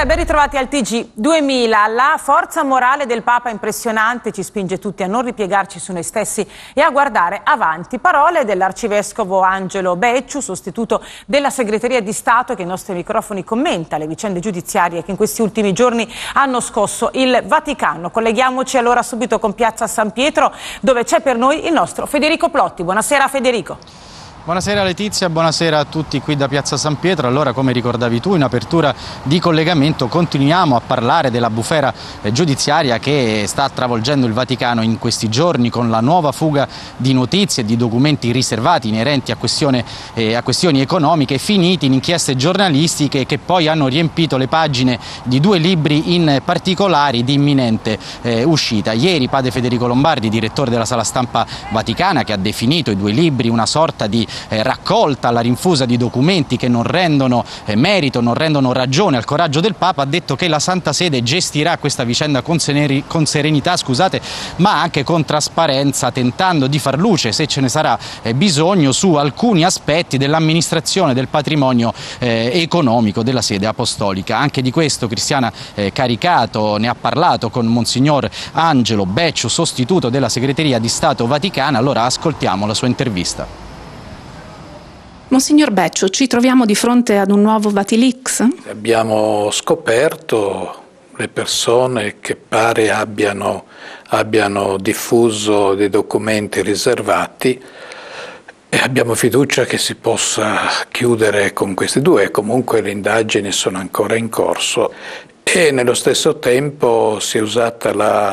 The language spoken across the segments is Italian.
Buonasera, ben ritrovati al TG 2000. La forza morale del Papa impressionante ci spinge tutti a non ripiegarci su noi stessi e a guardare avanti. Parole dell'arcivescovo Angelo Becciu, sostituto della Segreteria di Stato, che ai nostri microfoni commenta le vicende giudiziarie che in questi ultimi giorni hanno scosso il Vaticano. Colleghiamoci allora subito con Piazza San Pietro, dove c'è per noi il nostro Federico Plotti. Buonasera Federico. Buonasera Letizia, buonasera a tutti qui da Piazza San Pietro. Allora, come ricordavi tu in apertura di collegamento, continuiamo a parlare della bufera giudiziaria che sta travolgendo il Vaticano in questi giorni, con la nuova fuga di notizie e di documenti riservati inerenti a questioni economiche, finiti in inchieste giornalistiche che poi hanno riempito le pagine di due libri in particolare di imminente uscita. Ieri padre Federico Lombardi, direttore della Sala Stampa Vaticana, che ha definito i due libri una sorta di raccolta alla rinfusa di documenti che non rendono merito, non rendono ragione al coraggio del Papa, ha detto che la Santa Sede gestirà questa vicenda con serenità, ma anche con trasparenza, tentando di far luce, se ce ne sarà bisogno, su alcuni aspetti dell'amministrazione del patrimonio economico della sede apostolica. Anche di questo Cristiana Caricato ne ha parlato con Monsignor Angelo Becciu, sostituto della Segreteria di Stato Vaticana. Allora ascoltiamo la sua intervista. Monsignor Becciu, ci troviamo di fronte ad un nuovo Vatilix? Abbiamo scoperto le persone che pare abbiano diffuso dei documenti riservati e abbiamo fiducia che si possa chiudere con questi due. Comunque le indagini sono ancora in corso e nello stesso tempo si è usata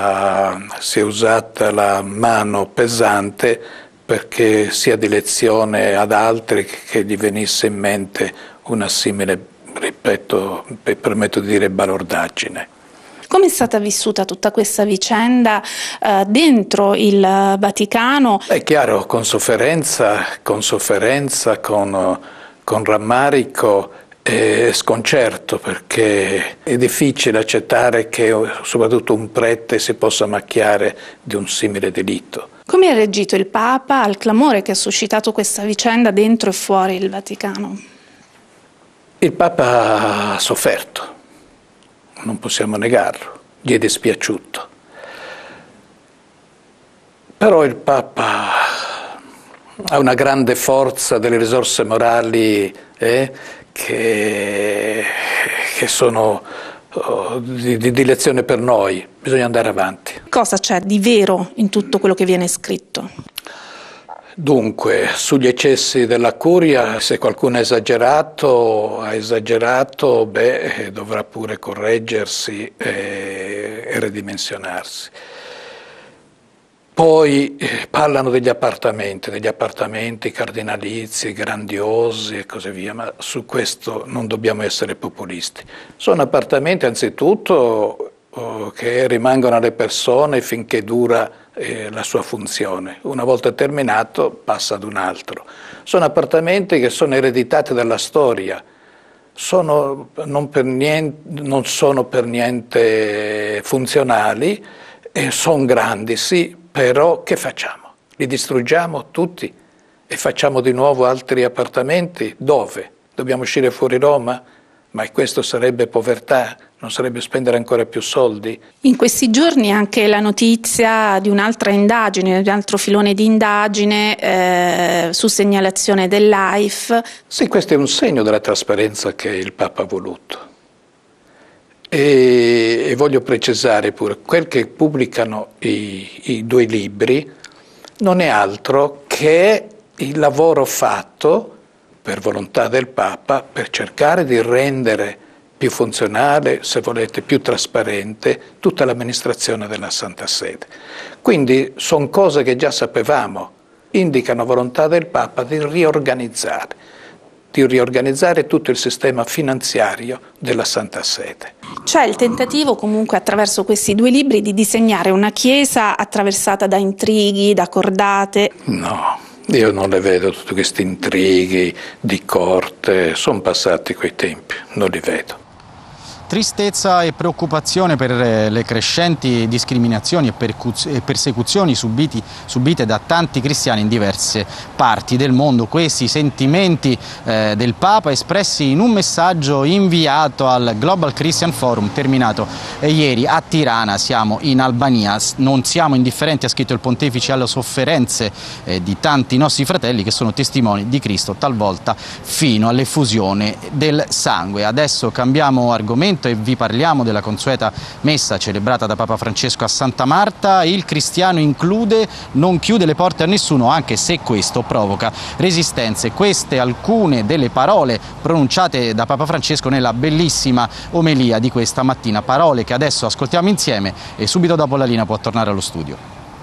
la mano pesante perché sia di lezione ad altri che gli venisse in mente una simile, ripeto, permetto di dire, balordaggine. Come è stata vissuta tutta questa vicenda dentro il Vaticano? È chiaro, con sofferenza, con rammarico e sconcerto, perché è difficile accettare che soprattutto un prete si possa macchiare di un simile delitto. Come ha reagito il Papa al clamore che ha suscitato questa vicenda dentro e fuori il Vaticano? Il Papa ha sofferto, non possiamo negarlo, gli è dispiaciuto. Però il Papa ha una grande forza delle risorse morali che sono di lezione per noi. Bisogna andare avanti. Cosa c'è di vero in tutto quello che viene scritto? Dunque, sugli eccessi della curia, se qualcuno ha esagerato, dovrà pure correggersi e ridimensionarsi. Poi parlano degli appartamenti cardinalizi, grandiosi e così via, ma su questo non dobbiamo essere populisti. Sono appartamenti anzitutto che rimangono alle persone finché dura la sua funzione. Una volta terminato passa ad un altro. Sono appartamenti che sono ereditati dalla storia, non sono per niente funzionali, sono grandi, sì, però che facciamo? Li distruggiamo tutti e facciamo di nuovo altri appartamenti? Dove? Dobbiamo uscire fuori Roma? Ma questo sarebbe povertà? Non sarebbe spendere ancora più soldi? In questi giorni anche la notizia di un'altra indagine, di un altro filone di indagine su segnalazione dell'AIF. Sì, questo è un segno della trasparenza che il Papa ha voluto. E voglio precisare pure, quel che pubblicano i due libri non è altro che il lavoro fatto per volontà del Papa per cercare di rendere più funzionale, se volete più trasparente, tutta l'amministrazione della Santa Sede. Quindi sono cose che già sapevamo, indicano volontà del Papa di riorganizzare tutto il sistema finanziario della Santa Sede. C'è il tentativo comunque attraverso questi due libri di disegnare una chiesa attraversata da intrighi, da cordate. No, io non le vedo tutti questi intrighi di corte, sono passati quei tempi, non li vedo. Tristezza e preoccupazione per le crescenti discriminazioni e persecuzioni subite da tanti cristiani in diverse parti del mondo. Questi sentimenti del Papa espressi in un messaggio inviato al Global Christian Forum terminato ieri a Tirana. Siamo in Albania, non siamo indifferenti, ha scritto il Pontefice, alle sofferenze di tanti nostri fratelli che sono testimoni di Cristo, talvolta fino all'effusione del sangue. Adesso cambiamo argomento e vi parliamo della consueta messa celebrata da Papa Francesco a Santa Marta. Il cristiano non chiude le porte a nessuno, anche se questo provoca resistenze. Queste alcune delle parole pronunciate da Papa Francesco nella bellissima omelia di questa mattina, parole che adesso ascoltiamo insieme e subito dopo la linea può tornare allo studio.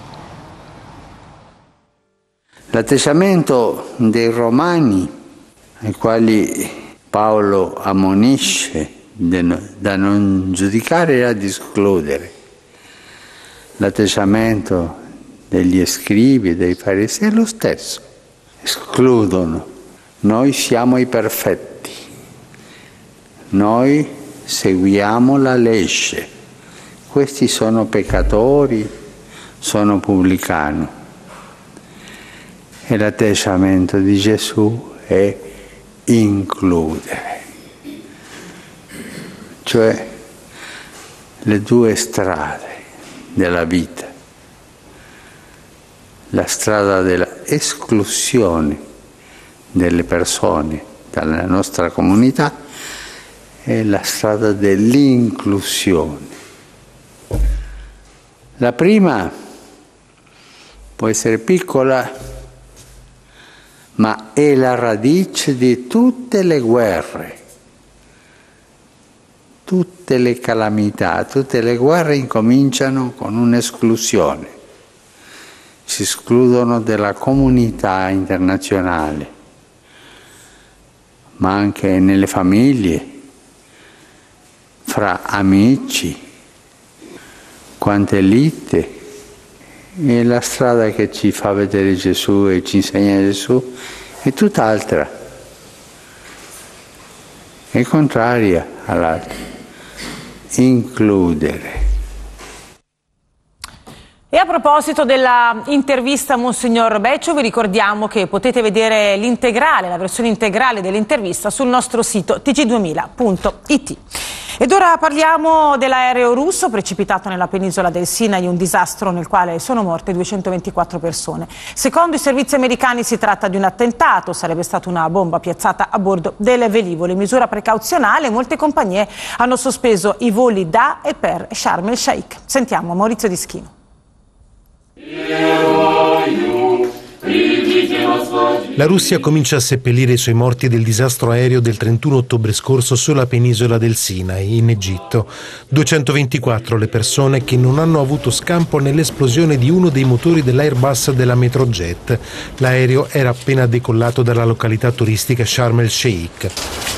L'atteggiamento dei romani, ai quali Paolo ammonisce da non giudicare e ad escludere, l'atteggiamento degli scribi e dei farisei è lo stesso, escludono. Noi siamo i perfetti, noi seguiamo la legge, questi sono peccatori, sono pubblicani. E l'atteggiamento di Gesù è includere. Cioè le due strade della vita, la strada dell'esclusione delle persone dalla nostra comunità e la strada dell'inclusione. La prima può essere piccola, ma è la radice di tutte le guerre. Tutte le calamità, tutte le guerre incominciano con un'esclusione. Si escludono dalla comunità internazionale, ma anche nelle famiglie, fra amici, quante liti. E la strada che ci fa vedere Gesù e ci insegna Gesù è tutt'altra, è contraria all'altra. Includere. E a proposito della intervista a Monsignor Becciu, vi ricordiamo che potete vedere la versione integrale dell'intervista sul nostro sito tg2000.it. Ed ora parliamo dell'aereo russo precipitato nella penisola del Sinai, un disastro nel quale sono morte 224 persone. Secondo i servizi americani si tratta di un attentato, sarebbe stata una bomba piazzata a bordo del velivolo. In misura precauzionale molte compagnie hanno sospeso i voli da e per Sharm el Sheikh. Sentiamo Maurizio Dischino. La Russia comincia a seppellire i suoi morti del disastro aereo del 31 ottobre scorso sulla penisola del Sinai, in Egitto. 224 le persone che non hanno avuto scampo nell'esplosione di uno dei motori dell'Airbus della Metrojet. L'aereo era appena decollato dalla località turistica Sharm el Sheikh.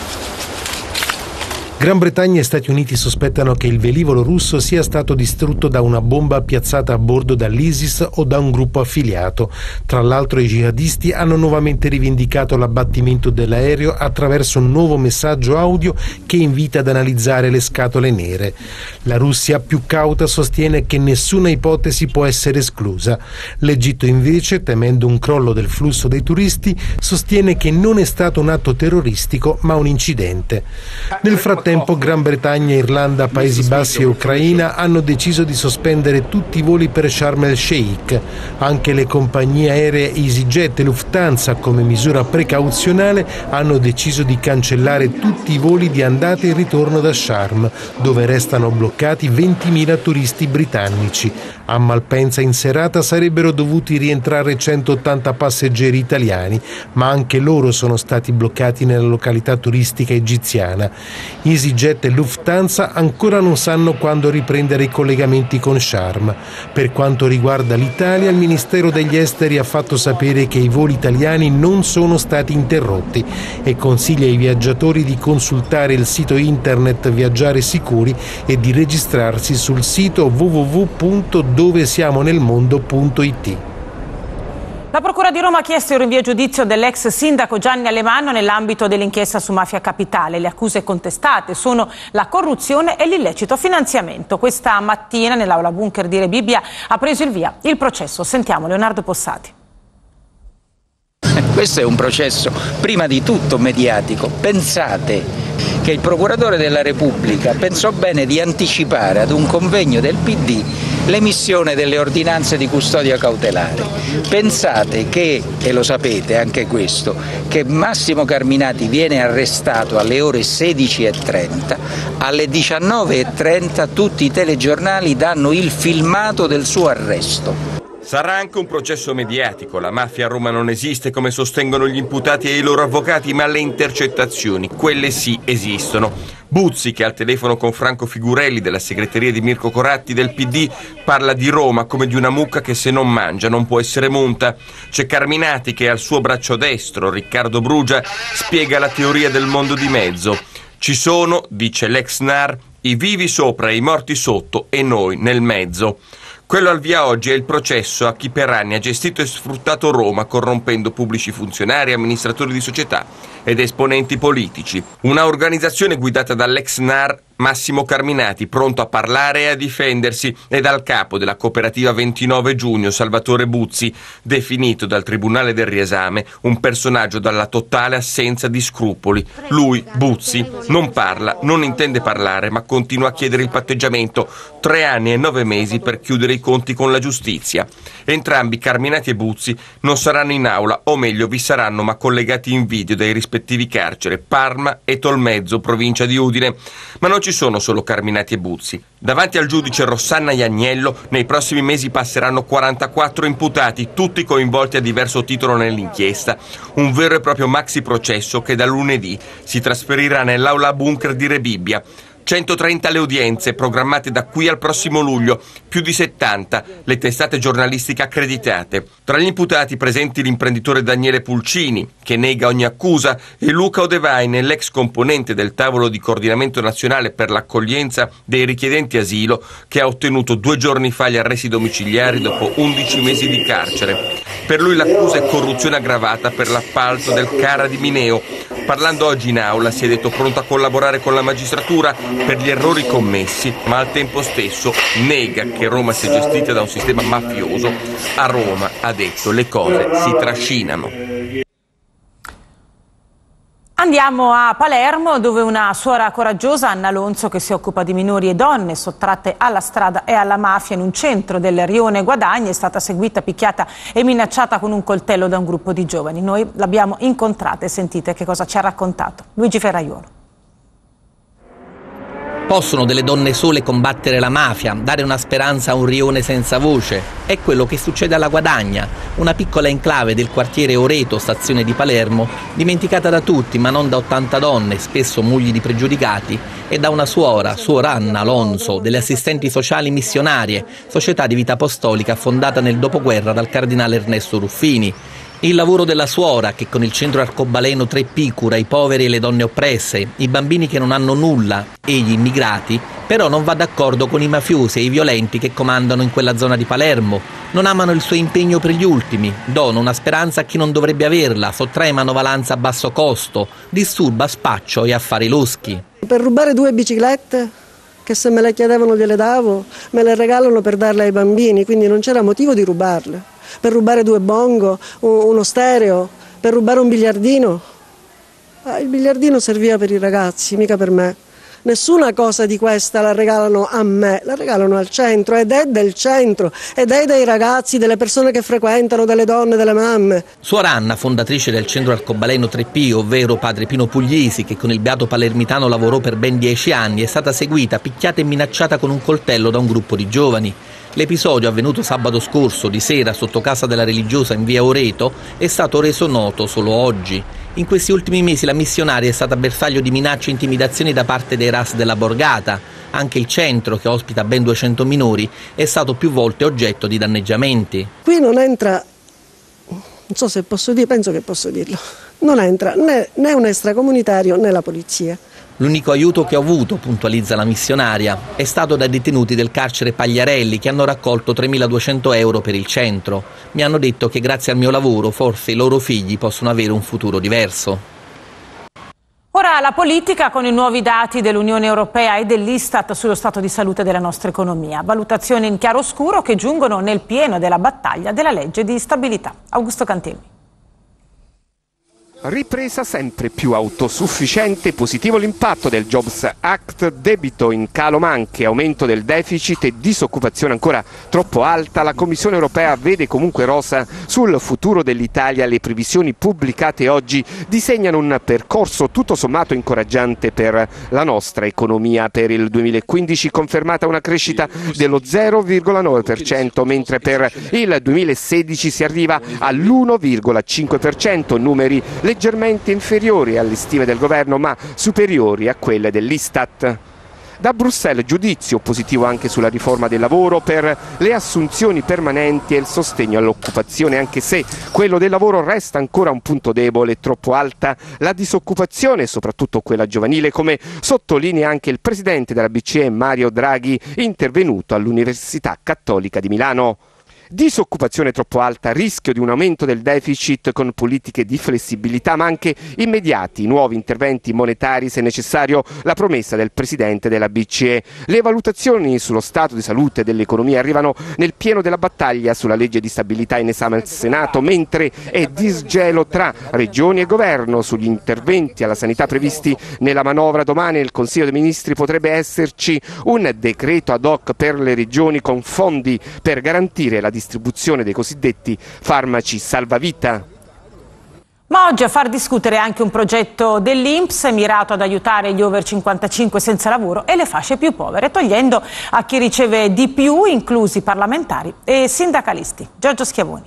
Gran Bretagna e Stati Uniti sospettano che il velivolo russo sia stato distrutto da una bomba piazzata a bordo dall'ISIS o da un gruppo affiliato. Tra l'altro i jihadisti hanno nuovamente rivendicato l'abbattimento dell'aereo attraverso un nuovo messaggio audio che invita ad analizzare le scatole nere. La Russia, più cauta, sostiene che nessuna ipotesi può essere esclusa. L'Egitto invece, temendo un crollo del flusso dei turisti, sostiene che non è stato un atto terroristico ma un incidente. Nel frattempo Gran Bretagna, Irlanda, Paesi Bassi e Ucraina hanno deciso di sospendere tutti i voli per Sharm el Sheikh. Anche le compagnie aeree EasyJet e Lufthansa, come misura precauzionale, hanno deciso di cancellare tutti i voli di andata e ritorno da Sharm, dove restano bloccati 20.000 turisti britannici. A Malpensa in serata sarebbero dovuti rientrare 180 passeggeri italiani, ma anche loro sono stati bloccati nella località turistica egiziana. EasyJet e Lufthansa ancora non sanno quando riprendere i collegamenti con Sharm. Per quanto riguarda l'Italia, il Ministero degli Esteri ha fatto sapere che i voli italiani non sono stati interrotti e consiglia ai viaggiatori di consultare il sito internet Viaggiare Sicuri e di registrarsi sul sito www.dovesiamonelmondo.it. La Procura di Roma ha chiesto il rinvio a giudizio dell'ex sindaco Gianni Alemanno nell'ambito dell'inchiesta su Mafia Capitale. Le accuse contestate sono la corruzione e l'illecito finanziamento. Questa mattina nell'aula bunker di Rebibbia ha preso il via il processo. Sentiamo Leonardo Possati. Questo è un processo prima di tutto mediatico. Pensate che il procuratore della Repubblica pensò bene di anticipare ad un convegno del PD l'emissione delle ordinanze di custodia cautelare. Pensate che, e lo sapete anche questo, che Massimo Carminati viene arrestato alle ore 16:30, alle 19:30 tutti i telegiornali danno il filmato del suo arresto. Sarà anche un processo mediatico. La mafia a Roma non esiste come sostengono gli imputati e i loro avvocati, ma le intercettazioni, quelle sì, esistono. Buzzi, che al telefono con Franco Figurelli della segreteria di Mirko Coratti del PD, parla di Roma come di una mucca che se non mangia non può essere munta. C'è Carminati che al suo braccio destro, Riccardo Brugia, spiega la teoria del mondo di mezzo. Ci sono, dice l'ex NAR, i vivi sopra e i morti sotto e noi nel mezzo. Quello al via oggi è il processo a chi per anni ha gestito e sfruttato Roma, corrompendo pubblici funzionari, amministratori di società ed esponenti politici. Una organizzazione guidata dall'ex NAR Massimo Carminati, pronto a parlare e a difendersi, e dal capo della cooperativa 29 giugno, Salvatore Buzzi, definito dal Tribunale del Riesame un personaggio dalla totale assenza di scrupoli. Lui, Buzzi, non parla, non intende parlare, ma continua a chiedere il patteggiamento. 3 anni e 9 mesi per chiudere i conti con la giustizia. Entrambi, Carminati e Buzzi, non saranno in aula, o meglio vi saranno ma collegati in video dai rispettivi carceri Parma e Tolmezzo, provincia di Udine. Ma non ci sono solo Carminati e Buzzi. Davanti al giudice Rossana Ianiello nei prossimi mesi passeranno 44 imputati, tutti coinvolti a diverso titolo nell'inchiesta. Un vero e proprio maxi processo che da lunedì si trasferirà nell'aula bunker di Rebibbia. 130 le udienze programmate da qui al prossimo luglio, più di 70 le testate giornalistiche accreditate. Tra gli imputati presenti l'imprenditore Daniele Pulcini, che nega ogni accusa, e Luca Odevaine, l'ex componente del tavolo di coordinamento nazionale per l'accoglienza dei richiedenti asilo, che ha ottenuto 2 giorni fa gli arresti domiciliari dopo 11 mesi di carcere. Per lui l'accusa è corruzione aggravata per l'appalto del CARA di Mineo. Parlando oggi in aula si è detto pronto a collaborare con la magistratura per gli errori commessi, ma al tempo stesso nega che Roma sia gestita da un sistema mafioso. A Roma, ha detto, le cose si trascinano. Andiamo a Palermo, dove una suora coraggiosa, Anna Alonso, che si occupa di minori e donne sottratte alla strada e alla mafia in un centro del rione Guadagni, è stata seguita, picchiata e minacciata con un coltello da un gruppo di giovani. Noi l'abbiamo incontrata e sentite che cosa ci ha raccontato. Luigi Ferraiolo. Possono delle donne sole combattere la mafia, dare una speranza a un rione senza voce? È quello che succede alla Guadagna, una piccola enclave del quartiere Oreto, stazione di Palermo, dimenticata da tutti ma non da 80 donne, spesso mogli di pregiudicati, e da una suora Anna Alonso, delle assistenti sociali missionarie, società di vita apostolica fondata nel dopoguerra dal cardinale Ernesto Ruffini. Il lavoro della suora, che con il centro arcobaleno 3P cura i poveri e le donne oppresse, i bambini che non hanno nulla e gli immigrati, però non va d'accordo con i mafiosi e i violenti che comandano in quella zona di Palermo. Non amano il suo impegno per gli ultimi, donano una speranza a chi non dovrebbe averla, sottrae manovalanza a basso costo, disturba spaccio e affari loschi. Per rubare 2 biciclette, che se me le chiedevano gliele davo, me le regalano per darle ai bambini, quindi non c'era motivo di rubarle. Per rubare 2 bongo, uno stereo, per rubare un biliardino. Il biliardino serviva per i ragazzi, mica per me. Nessuna cosa di questa la regalano a me, la regalano al centro, ed è del centro, ed è dei ragazzi, delle persone che frequentano, delle donne, delle mamme. Suora Anna, fondatrice del centro arcobaleno 3P, ovvero padre Pino Puglisi, che con il beato palermitano lavorò per ben 10 anni, è stata seguita, picchiata e minacciata con un coltello da un gruppo di giovani. L'episodio, avvenuto sabato scorso di sera sotto casa della religiosa in via Oreto, è stato reso noto solo oggi. In questi ultimi mesi la missionaria è stata bersaglio di minacce e intimidazioni da parte dei RAS della Borgata. Anche il centro, che ospita ben 200 minori, è stato più volte oggetto di danneggiamenti. Qui non entra, non so se posso dire, penso che posso dirlo, non entra né un extracomunitario né la polizia. L'unico aiuto che ho avuto, puntualizza la missionaria, è stato dai detenuti del carcere Pagliarelli che hanno raccolto 3.200 euro per il centro. Mi hanno detto che grazie al mio lavoro forse i loro figli possono avere un futuro diverso. Ora la politica con i nuovi dati dell'Unione Europea e dell'Istat sullo stato di salute della nostra economia. Valutazioni in chiaroscuro che giungono nel pieno della battaglia della legge di stabilità. Augusto Cantelmi. Ripresa sempre più autosufficiente, positivo l'impatto del Jobs Act, debito in calo ma anche aumento del deficit e disoccupazione ancora troppo alta. La Commissione europea vede comunque rosa sul futuro dell'Italia. Le previsioni pubblicate oggi disegnano un percorso tutto sommato incoraggiante per la nostra economia. Per il 2015 confermata una crescita dello 0,9%, mentre per il 2016 si arriva all'1,5%, numeri leggermente inferiori alle stime del governo ma superiori a quelle dell'Istat. Da Bruxelles giudizio positivo anche sulla riforma del lavoro per le assunzioni permanenti e il sostegno all'occupazione, anche se quello del lavoro resta ancora un punto debole, troppo alta la disoccupazione, soprattutto quella giovanile, come sottolinea anche il presidente della BCE Mario Draghi, intervenuto all'Università Cattolica di Milano. Disoccupazione troppo alta, rischio di un aumento del deficit con politiche di flessibilità ma anche immediati, nuovi interventi monetari se necessario, la promessa del presidente della BCE. Le valutazioni sullo stato di salute dell'economia arrivano nel pieno della battaglia sulla legge di stabilità in esame al Senato, mentre è disgelo tra regioni e governo sugli interventi alla sanità previsti nella manovra. Domani nel Consiglio dei Ministri potrebbe esserci un decreto ad hoc per le regioni con fondi per garantire la distribuzione dei cosiddetti farmaci salvavita. Ma oggi a far discutere anche un progetto dell'INPS mirato ad aiutare gli over 55 senza lavoro e le fasce più povere, togliendo a chi riceve di più, inclusi parlamentari e sindacalisti. Giorgio Schiavoni.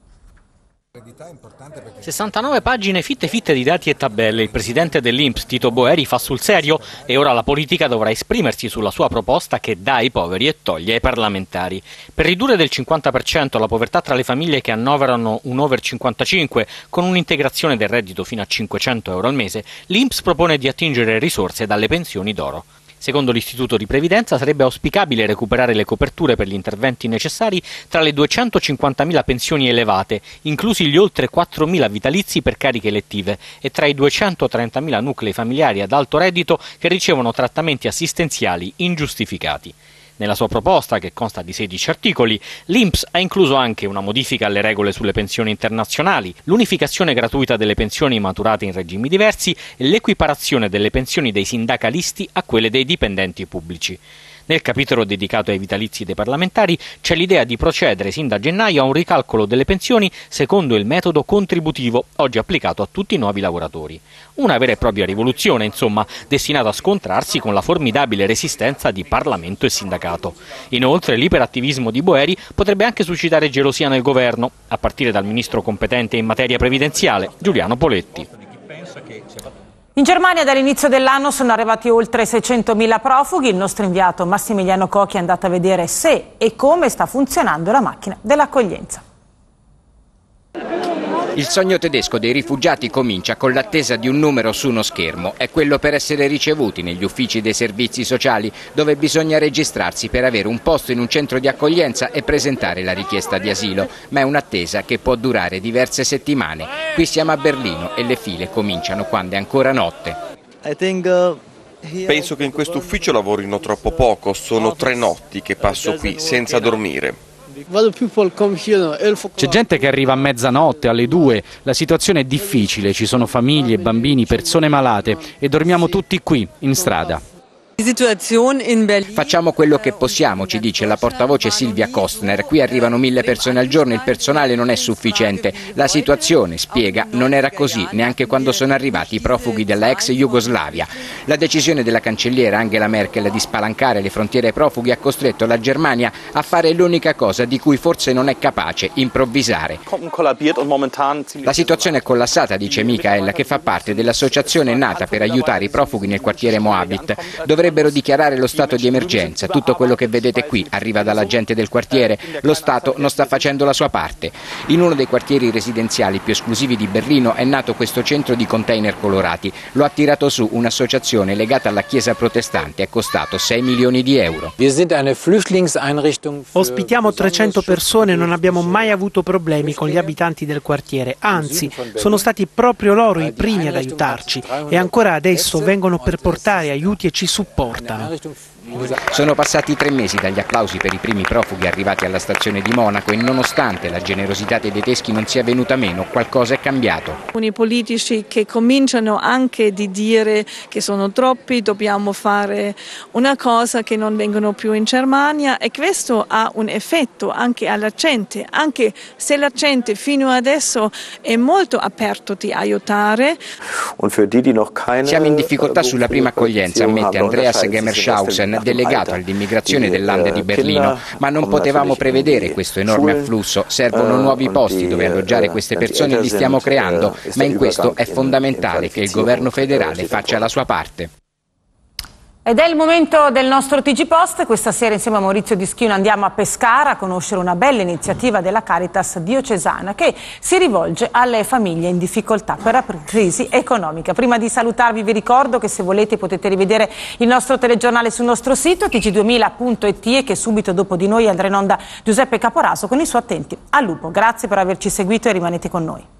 69 pagine fitte di dati e tabelle. Il presidente dell'INPS Tito Boeri fa sul serio e ora la politica dovrà esprimersi sulla sua proposta che dà ai poveri e toglie ai parlamentari. Per ridurre del 50% la povertà tra le famiglie che annoverano un over 55 con un'integrazione del reddito fino a 500 euro al mese, l'INPS propone di attingere risorse dalle pensioni d'oro. Secondo l'Istituto di Previdenza sarebbe auspicabile recuperare le coperture per gli interventi necessari tra le 250.000 pensioni elevate, inclusi gli oltre 4.000 vitalizi per cariche elettive, e tra i 230.000 nuclei familiari ad alto reddito che ricevono trattamenti assistenziali ingiustificati. Nella sua proposta, che consta di 16 articoli, l'INPS ha incluso anche una modifica alle regole sulle pensioni internazionali, l'unificazione gratuita delle pensioni maturate in regimi diversi e l'equiparazione delle pensioni dei sindacalisti a quelle dei dipendenti pubblici. Nel capitolo dedicato ai vitalizi dei parlamentari c'è l'idea di procedere sin da gennaio a un ricalcolo delle pensioni secondo il metodo contributivo, oggi applicato a tutti i nuovi lavoratori. Una vera e propria rivoluzione, insomma, destinata a scontrarsi con la formidabile resistenza di Parlamento e sindacato. Inoltre, l'iperattivismo di Boeri potrebbe anche suscitare gelosia nel governo, a partire dal ministro competente in materia previdenziale, Giuliano Poletti. In Germania dall'inizio dell'anno sono arrivati oltre 600.000 profughi. Il nostro inviato Massimiliano Cocchi è andato a vedere se e come sta funzionando la macchina dell'accoglienza. Il sogno tedesco dei rifugiati comincia con l'attesa di un numero su uno schermo. È quello per essere ricevuti negli uffici dei servizi sociali, dove bisogna registrarsi per avere un posto in un centro di accoglienza e presentare la richiesta di asilo. Ma è un'attesa che può durare diverse settimane. Qui siamo a Berlino e le file cominciano quando è ancora notte. Penso che in questo ufficio lavorino troppo poco. Sono 3 notti che passo qui senza dormire. C'è gente che arriva a mezzanotte, alle 2, la situazione è difficile, ci sono famiglie, bambini, persone malate e dormiamo tutti qui, in strada. Facciamo quello che possiamo, ci dice la portavoce Silvia Kostner. Qui arrivano 1000 persone al giorno, il personale non è sufficiente. La situazione, spiega, non era così neanche quando sono arrivati i profughi della ex Jugoslavia. La decisione della cancelliera Angela Merkel di spalancare le frontiere ai profughi ha costretto la Germania a fare l'unica cosa di cui forse non è capace, improvvisare. La situazione è collassata, dice Michael, che fa parte dell'associazione nata per aiutare i profughi nel quartiere Moabit. Dovrebbe Dovrebbero dichiarare lo stato di emergenza. Tutto quello che vedete qui arriva dalla gente del quartiere. Lo Stato non sta facendo la sua parte. In uno dei quartieri residenziali più esclusivi di Berlino è nato questo centro di container colorati. Lo ha tirato su un'associazione legata alla Chiesa protestante. È costato 6 milioni di euro. Ospitiamo 300 persone e non abbiamo mai avuto problemi con gli abitanti del quartiere. Anzi, sono stati proprio loro i primi ad aiutarci e ancora adesso vengono per portare aiuti e ci supportano. Sono passati 3 mesi dagli applausi per i primi profughi arrivati alla stazione di Monaco e nonostante la generosità dei tedeschi non sia venuta meno, qualcosa è cambiato. Alcuni politici che cominciano anche di dire che sono troppi, dobbiamo fare una cosa, che non vengono più in Germania, e questo ha un effetto anche alla gente, anche se la gente fino adesso è molto aperto di aiutare. Siamo in difficoltà sulla prima accoglienza, ammette Andreas Gemmershausen, delegato all'immigrazione del Land di Berlino, ma non potevamo prevedere questo enorme afflusso. Servono nuovi posti dove alloggiare queste persone e li stiamo creando, ma in questo è fondamentale che il governo federale faccia la sua parte. Ed è il momento del nostro TG Post. Questa sera insieme a Maurizio Dischino andiamo a Pescara a conoscere una bella iniziativa della Caritas diocesana che si rivolge alle famiglie in difficoltà per la crisi economica. Prima di salutarvi vi ricordo che se volete potete rivedere il nostro telegiornale sul nostro sito tg2000.it e che subito dopo di noi andrà in onda Giuseppe Caporaso con il suo Attenti al lupo. Grazie per averci seguito e rimanete con noi.